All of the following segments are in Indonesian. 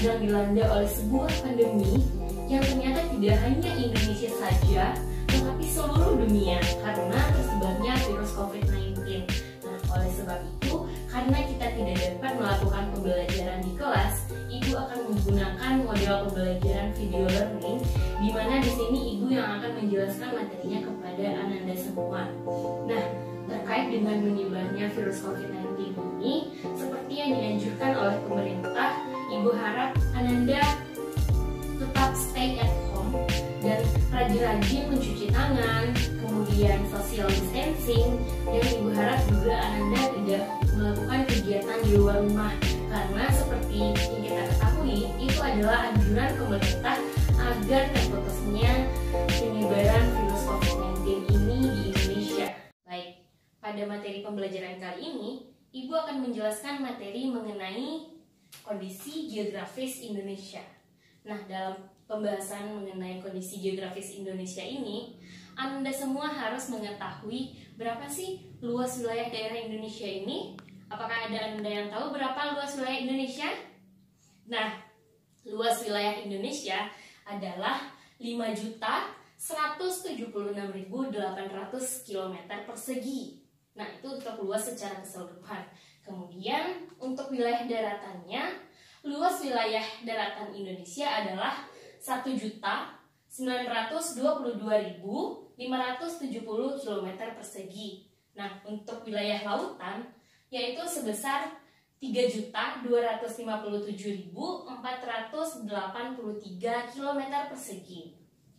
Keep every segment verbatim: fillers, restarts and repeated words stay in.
sedang dilanda oleh sebuah pandemi yang ternyata tidak hanya Indonesia saja, tetapi seluruh dunia karena tersebarnya virus covid sembilan belas. Nah, oleh sebab itu, karena kita tidak dapat melakukan pembelajaran di kelas, Ibu akan menggunakan model pembelajaran video learning, di mana di sini Ibu yang akan menjelaskan materinya kepada Ananda semua. Nah, terkait dengan menyebarnya virus covid sembilan belas ini, seperti yang dianjurkan oleh pemerintah, Ibu harap Ananda tetap stay at home dan rajin-rajin mencuci tangan, kemudian social distancing, dan Ibu harap juga Ananda tidak melakukan kegiatan di luar rumah, karena seperti yang kita ketahui, itu adalah anjuran pemerintah agar terputusnya penyebaran virus covid sembilan belas ini di Indonesia. Baik, pada materi pembelajaran kali ini, Ibu akan menjelaskan materi mengenai kondisi geografis Indonesia. Nah, dalam pembahasan mengenai kondisi geografis Indonesia ini, Anda semua harus mengetahui berapa sih luas wilayah daerah Indonesia ini. Apakah ada Anda yang tahu berapa luas wilayah Indonesia? Nah, luas wilayah Indonesia adalah lima juta seratus tujuh puluh enam ribu delapan ratus kilometer persegi. Nah, itu untuk luas secara keseluruhan. Kemudian, untuk wilayah daratannya, luas wilayah daratan Indonesia adalah satu juta sembilan ratus dua puluh dua ribu lima ratus tujuh puluh kilometer persegi. Nah, untuk wilayah lautan yaitu sebesar tiga juta dua ratus lima puluh tujuh ribu empat ratus delapan puluh tiga kilometer persegi.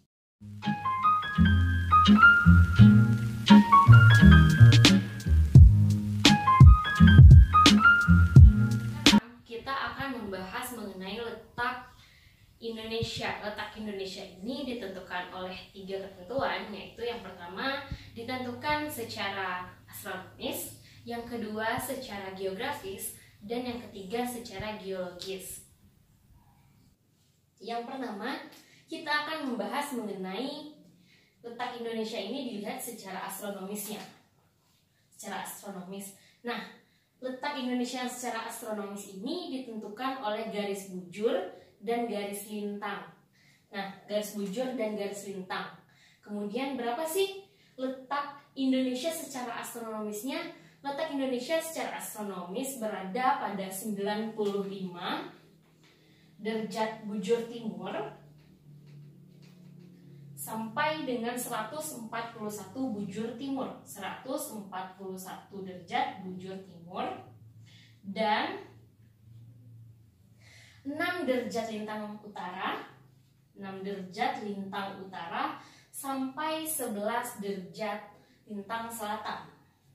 Kita akan membahas mengenai letak Indonesia. Letak Indonesia ini ditentukan oleh tiga ketentuan, yaitu yang pertama ditentukan secara astronomis, yang kedua secara geografis, dan yang ketiga secara geologis. Yang pertama, kita akan membahas mengenai letak Indonesia ini dilihat secara astronomisnya. Secara astronomis. Nah, letak Indonesia secara astronomis ini ditentukan oleh garis bujur dan garis lintang. Nah, garis bujur dan garis lintang. Kemudian berapa sih letak Indonesia secara astronomisnya? Letak Indonesia secara astronomis berada pada sembilan puluh lima derajat bujur timur sampai dengan seratus empat puluh satu bujur timur, seratus empat puluh satu derajat bujur timur, dan enam derajat lintang utara, enam derajat lintang utara sampai sebelas derajat lintang selatan.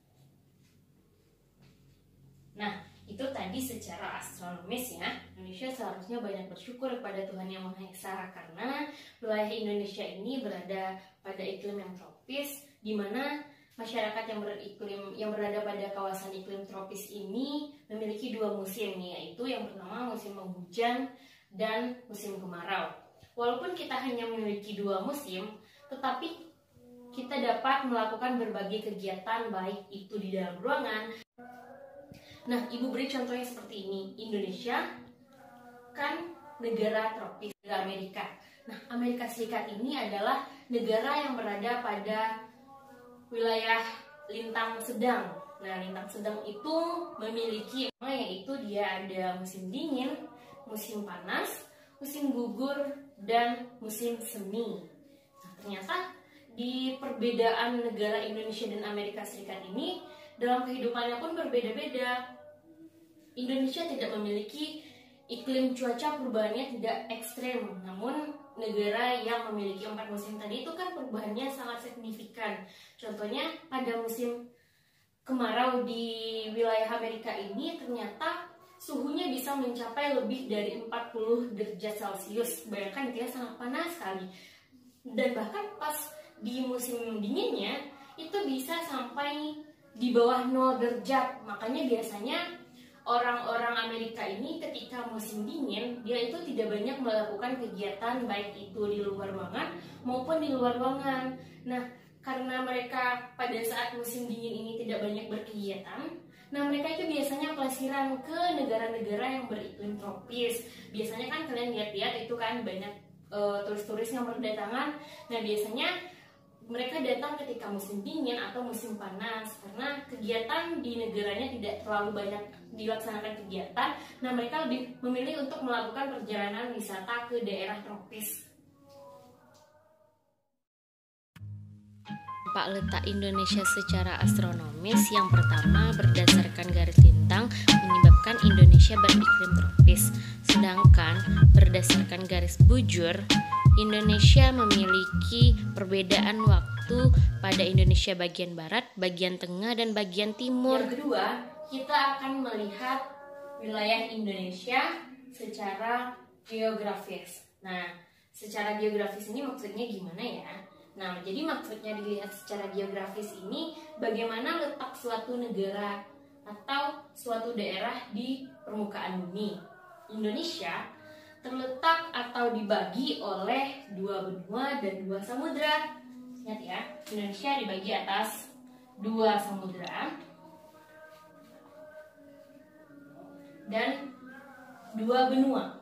Nah, itu tadi secara astronomis ya. Indonesia seharusnya banyak bersyukur kepada Tuhan Yang Maha Esa karena wilayah Indonesia ini berada pada iklim yang tropis, di mana masyarakat yang beriklim yang berada pada kawasan iklim tropis ini memiliki dua musim, yaitu yang pertama musim penghujan dan musim kemarau. Walaupun kita hanya memiliki dua musim, tetapi kita dapat melakukan berbagai kegiatan, baik itu di dalam ruangan. Nah, Ibu beri contohnya seperti ini. Indonesia kan negara tropis, negara Amerika. Nah, Amerika Serikat ini adalah negara yang berada pada wilayah lintang sedang. Nah, lintang sedang itu memiliki, yaitu dia ada musim dingin, musim panas, musim gugur, dan musim semi. Nah, ternyata di perbedaan negara Indonesia dan Amerika Serikat ini, dalam kehidupannya pun berbeda-beda. Indonesia tidak memiliki iklim cuaca perubahannya tidak ekstrem, namun negara yang memiliki empat musim tadi itu kan perubahannya sangat signifikan. Contohnya pada musim kemarau di wilayah Amerika ini ternyata suhunya bisa mencapai lebih dari empat puluh derajat Celcius. Bayangkan itu ya, sangat panas sekali. Dan bahkan pas di musim dinginnya itu bisa sampai di bawah nol derajat. Makanya biasanya orang-orang Amerika ini ketika musim dingin, dia itu tidak banyak melakukan kegiatan baik itu di luar ruangan maupun di luar ruangan. Nah, karena mereka pada saat musim dingin ini tidak banyak berkegiatan, Nah, mereka itu biasanya pelesiran ke negara-negara yang beriklim tropis. Biasanya kan kalian lihat-lihat itu kan banyak uh, turis-turis yang berdatangan. Nah, biasanya mereka datang ketika musim dingin atau musim panas, karena kegiatan di negaranya tidak terlalu banyak dilaksanakan kegiatan. Nah, mereka lebih memilih untuk melakukan perjalanan wisata ke daerah tropis. Dampak letak Indonesia secara astronomis, yang pertama berdasarkan garis lintang menyebabkan Indonesia beriklim tropis, sedangkan berdasarkan garis bujur Indonesia memiliki perbedaan waktu pada Indonesia bagian barat, bagian tengah, dan bagian timur. Yang kedua, kita akan melihat wilayah Indonesia secara geografis. Nah, secara geografis ini maksudnya gimana ya? Nah, jadi maksudnya dilihat secara geografis ini bagaimana letak suatu negara atau suatu daerah di permukaan bumi. Indonesia terletak atau dibagi oleh dua benua dan dua samudra. Ingat ya, Indonesia dibagi atas dua samudra dan dua benua.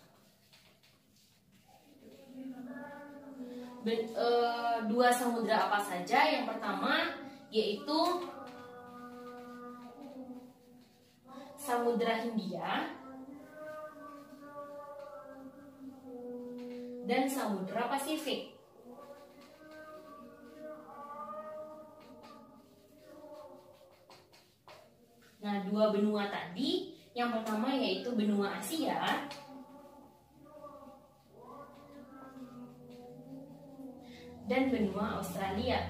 Ben, e, dua samudra apa saja? Yang pertama yaitu Samudra Hindia dan Samudra Pasifik. Nah, dua benua tadi, yang pertama yaitu benua Asia dan benua Australia.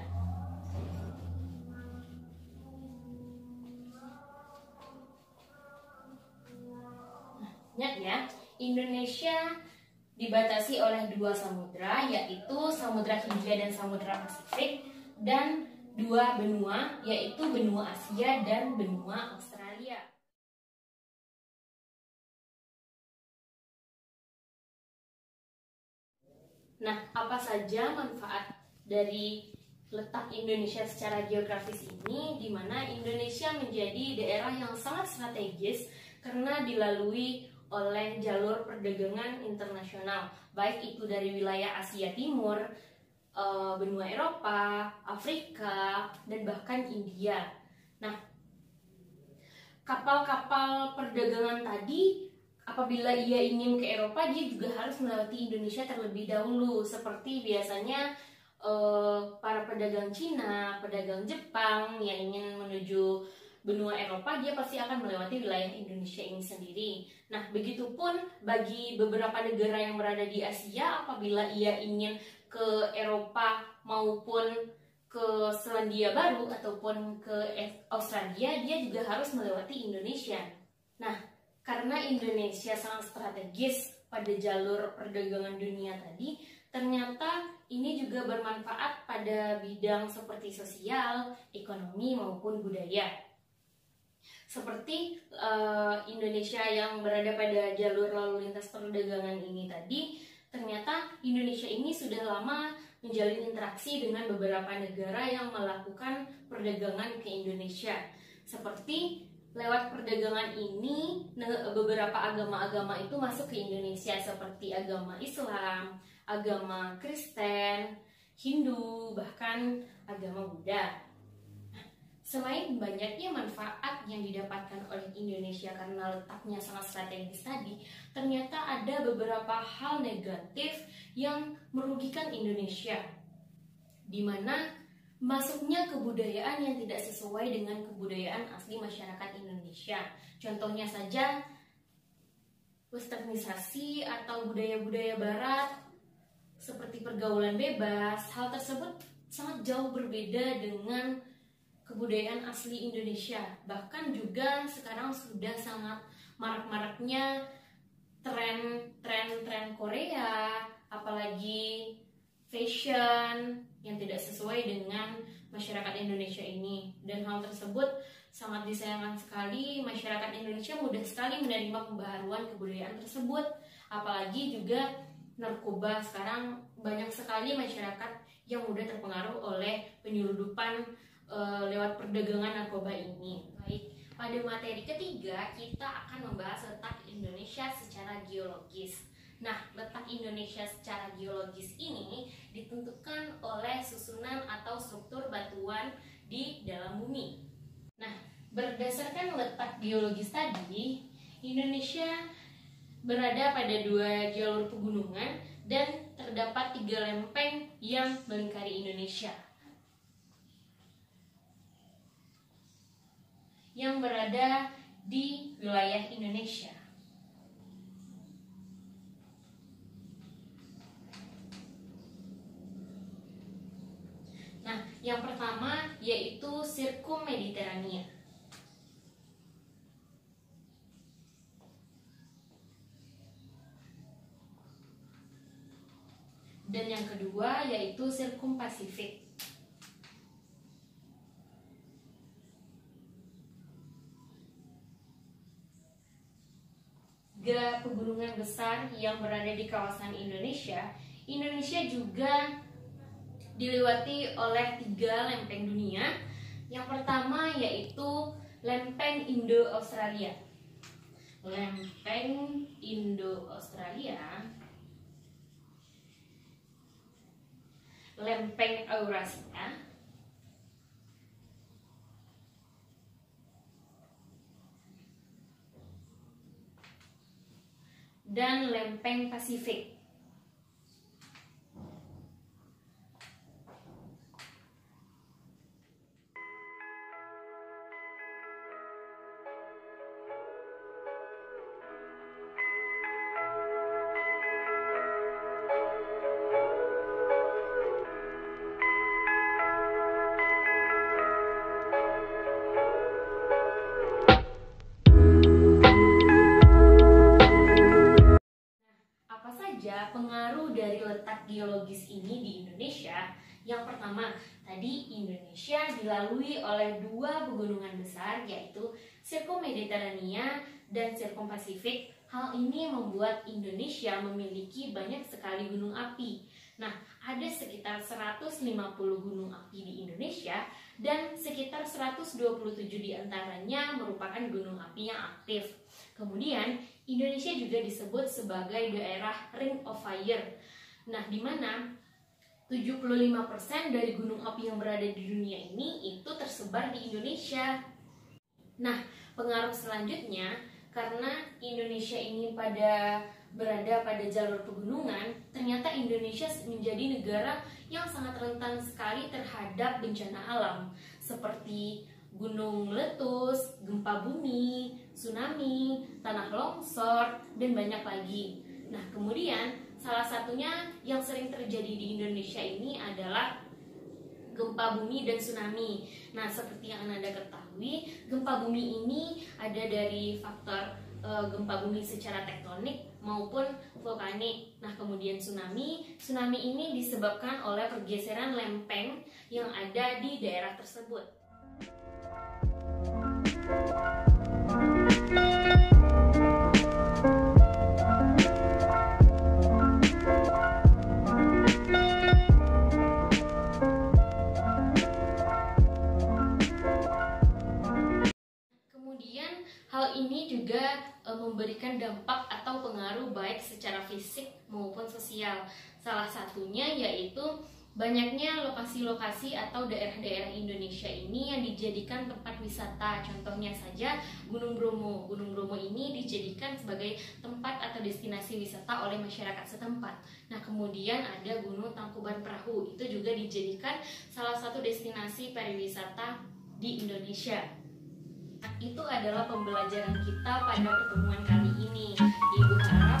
Nah, ingat ya, Indonesia dibatasi oleh dua samudra, yaitu Samudra Hindia dan Samudra Pasifik, dan dua benua, yaitu benua Asia dan benua Australia. Nah, apa saja manfaat dari letak Indonesia secara geografis ini, di mana Indonesia menjadi daerah yang sangat strategis karena dilalui oleh jalur perdagangan internasional, baik itu dari wilayah Asia Timur, benua Eropa, Afrika, dan bahkan India. Nah, kapal-kapal perdagangan tadi apabila ia ingin ke Eropa, dia juga harus melewati Indonesia terlebih dahulu. Seperti biasanya eh, para pedagang Cina, pedagang Jepang yang ingin menuju benua Eropa, dia pasti akan melewati wilayah Indonesia ini sendiri. Nah, begitupun bagi beberapa negara yang berada di Asia, apabila ia ingin ke Eropa maupun ke Selandia Baru ataupun ke Australia, dia juga harus melewati Indonesia. Nah, karena Indonesia sangat strategis pada jalur perdagangan dunia tadi, ternyata ini juga bermanfaat pada bidang seperti sosial, ekonomi, maupun budaya. Seperti uh, Indonesia yang berada pada jalur lalu lintas perdagangan ini tadi, ternyata Indonesia ini sudah lama menjalin interaksi dengan beberapa negara yang melakukan perdagangan ke Indonesia. Seperti lewat perdagangan ini, beberapa agama-agama itu masuk ke Indonesia, seperti agama Islam, agama Kristen, Hindu, bahkan agama Buddha. Selain banyaknya manfaat yang didapatkan oleh Indonesia karena letaknya sangat strategis tadi, ternyata ada beberapa hal negatif yang merugikan Indonesia, di mana masuknya kebudayaan yang tidak sesuai dengan kebudayaan asli masyarakat Indonesia. Contohnya saja westernisasi atau budaya-budaya barat seperti pergaulan bebas. Hal tersebut sangat jauh berbeda dengan kebudayaan asli Indonesia. Bahkan juga sekarang sudah sangat marak-maraknya tren-tren Korea, apalagi fashion yang tidak sesuai dengan masyarakat Indonesia ini. Dan hal tersebut sangat disayangkan sekali. Masyarakat Indonesia mudah sekali menerima pembaharuan kebudayaan tersebut. Apalagi juga narkoba. Sekarang banyak sekali masyarakat yang mudah terpengaruh oleh penyeludupan e, lewat perdagangan narkoba ini. Baik, pada materi ketiga kita akan membahas letak Indonesia secara geologis. Nah, letak Indonesia secara geologis ini ditentukan oleh susunan atau struktur batuan di dalam bumi. Nah, berdasarkan letak geologis tadi, Indonesia berada pada dua jalur pegunungan dan terdapat tiga lempeng yang melingkari Indonesia, yang berada di wilayah Indonesia. Nah, yang pertama yaitu Sirkum Mediterania. Dan yang kedua yaitu Sirkum Pasifik. Tiga pegunungan besar yang berada di kawasan Indonesia, Indonesia juga dilewati oleh tiga lempeng dunia. Yang pertama yaitu lempeng Indo-Australia. Lempeng Indo-Australia, lempeng Eurasia, dan lempeng Pasifik. Pengaruh dari letak geologis ini di Indonesia. Yang pertama, tadi Indonesia dilalui oleh dua pegunungan besar yaitu Sirkum Mediterania dan Sirkum Pasifik. Hal ini membuat Indonesia memiliki banyak sekali gunung api. Nah, ada sekitar seratus lima puluh gunung api di Indonesia dan sekitar seratus dua puluh tujuh diantaranya merupakan gunung api yang aktif. Kemudian, Indonesia juga disebut sebagai daerah Ring of Fire. Nah, di mana tujuh puluh lima persen dari gunung api yang berada di dunia ini itu tersebar di Indonesia. Nah, pengaruh selanjutnya, karena Indonesia ini pada berada pada jalur pegunungan, ternyata Indonesia menjadi negara yang sangat rentan sekali terhadap bencana alam seperti gunung meletus, gempa bumi, tsunami, tanah longsor, dan banyak lagi. Nah, kemudian salah satunya yang sering terjadi di Indonesia ini adalah gempa bumi dan tsunami. Nah, seperti yang Anda ketahui, gempa bumi ini ada dari faktor e, gempa bumi secara tektonik maupun vulkanik. Nah, kemudian tsunami, tsunami ini disebabkan oleh pergeseran lempeng yang ada di daerah tersebut. Kemudian hal ini juga e, memberikan dampak atau pengaruh baik secara fisik maupun sosial. Salah satunya yaitu banyaknya lokasi-lokasi atau daerah-daerah Indonesia ini yang dijadikan tempat wisata. Contohnya saja Gunung Bromo. Gunung Bromo ini dijadikan sebagai tempat atau destinasi wisata oleh masyarakat setempat. Nah, kemudian ada Gunung Tangkuban Perahu. Itu juga dijadikan salah satu destinasi pariwisata di Indonesia. Nah, itu adalah pembelajaran kita pada pertemuan kali ini. Ibu harap